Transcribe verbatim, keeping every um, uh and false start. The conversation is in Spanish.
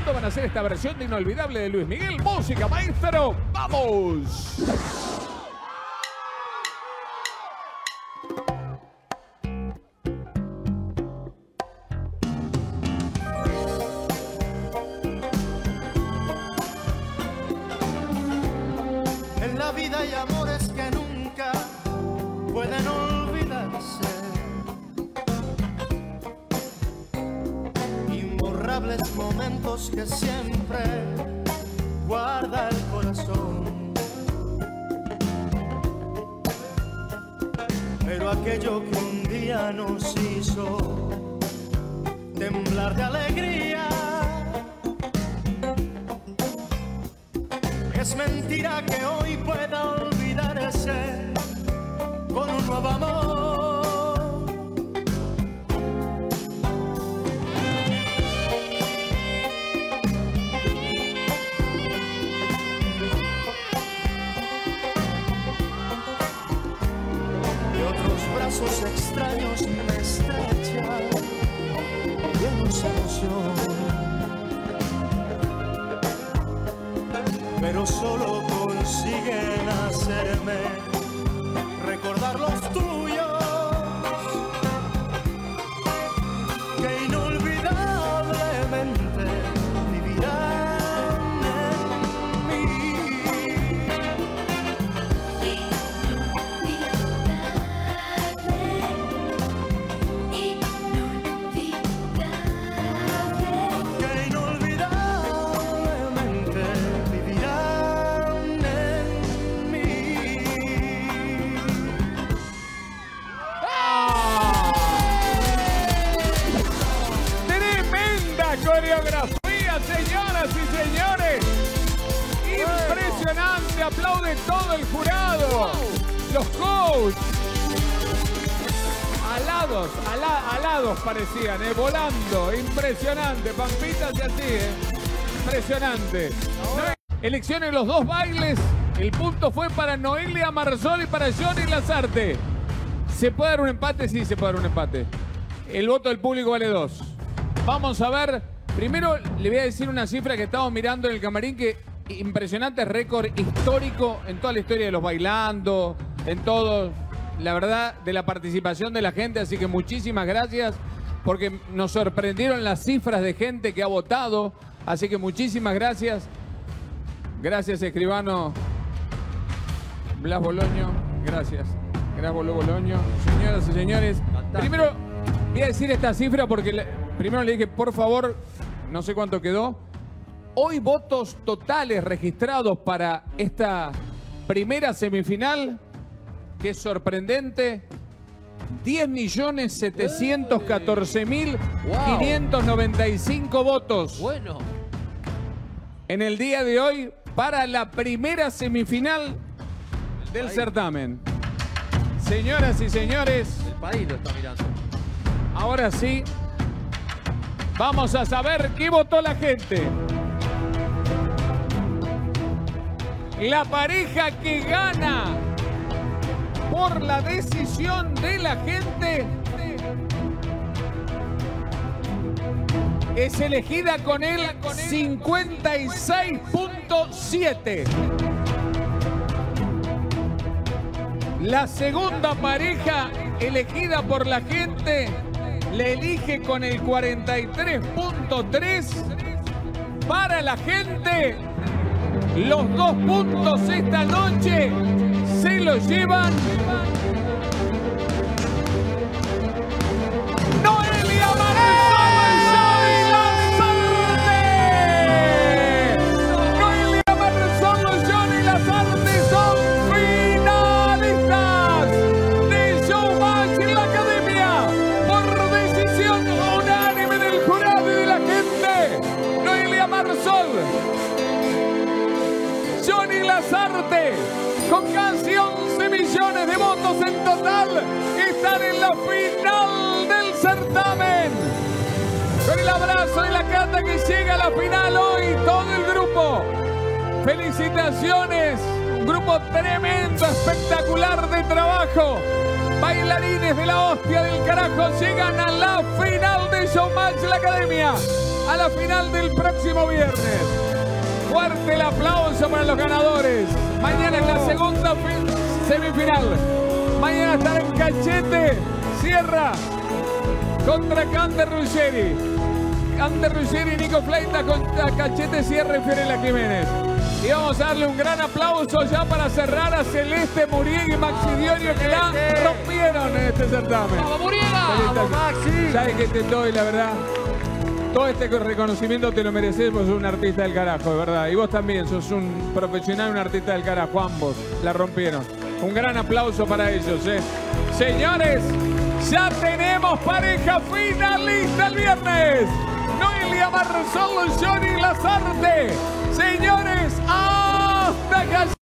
segundo van a hacer esta versión de Inolvidable de Luis Miguel. Música, maestro, ¡vamos! En la vida hay amores que nunca pueden olvidarse, imborrables momentos que siempre guarda el corazón. Pero aquello que un día nos hizo temblar de alegría, es mentira que hoy pueda olvidarse con un nuevo amor. Y otros brazos extraños me estrechan, llenos de emoción. Pero solo consiguen hacerme recordar los tuyos, que inolvidablemente vivirán en mí. Que inolvidablemente vivirán en mí. Tremenda coreografía, señoras y señores. Impresionante, aplaude todo el jurado. Los coaches. Alados, ala, alados parecían, eh, volando. Impresionante, Pampita y así, eh. Impresionante. No, elecciones los dos bailes. El punto fue para Noelia Marzol y para Johnny Lazarte. ¿Se puede dar un empate? Sí, se puede dar un empate. El voto del público vale dos. Vamos a ver. Primero le voy a decir una cifra que estamos mirando en el camarín, que impresionante, récord histórico en toda la historia de los bailando, en todo, la verdad, de la participación de la gente. Así que muchísimas gracias, porque nos sorprendieron las cifras de gente que ha votado. Así que muchísimas gracias. Gracias, escribano Blas Boloño. Gracias. Gracias, Bolo Boloño. Señoras y señores, Fantástico. primero voy a decir esta cifra porque le, primero le dije, por favor, no sé cuánto quedó. Hoy votos totales registrados para esta primera semifinal, que es sorprendente, diez millones setecientos catorce mil quinientos noventa y cinco votos. Bueno. En el día de hoy para la primera semifinal del Ahí. certamen. Señoras y señores, El país lo está mirando. ahora sí, vamos a saber qué votó la gente. La pareja que gana por la decisión de la gente es elegida con el cincuenta y seis punto siete. La segunda pareja elegida por la gente le elige con el cuarenta y tres punto tres. Para la gente, los dos puntos esta noche se los llevan Noelia Marzol y Lazarte. Noelia Marzol, Johnny Lazarte son finalistas de Showmatch en la Academia por decisión unánime del jurado y de la gente. Noelia Marzol, Johnny Lazarte, con casi once millones de votos en total, están en la final del certamen. Con el abrazo de la Cata que llega a la final hoy, todo el grupo. Felicitaciones, un grupo tremendo, espectacular de trabajo. Bailarines de la hostia del carajo llegan a la final de Showmatch la Academia. a la final del próximo viernes. Fuerte el aplauso para los ganadores. Mañana en la segunda semifinal. Mañana estará en Cachete Sierra contra Cander Ruggeri. Cander Ruggeri y Nico Fleita contra Cachete Sierra y Fiorella Jiménez. Y vamos a darle un gran aplauso ya para cerrar a Celeste Muriel y Maxi Diorio, que la rompieron en este certamen. ¡Vamos, Muriela! ¡Vamos, Maxi! ¿Sabes qué te doy, la verdad? Todo este reconocimiento te lo mereces, vos sos un artista del carajo, de verdad. Y vos también sos un profesional, un artista del carajo. Ambos la rompieron. Un gran aplauso para ellos, ¿eh? Señores, ya tenemos pareja finalista el viernes. Noelia Marsol, Johnny Lazarte. Señores, hasta acá.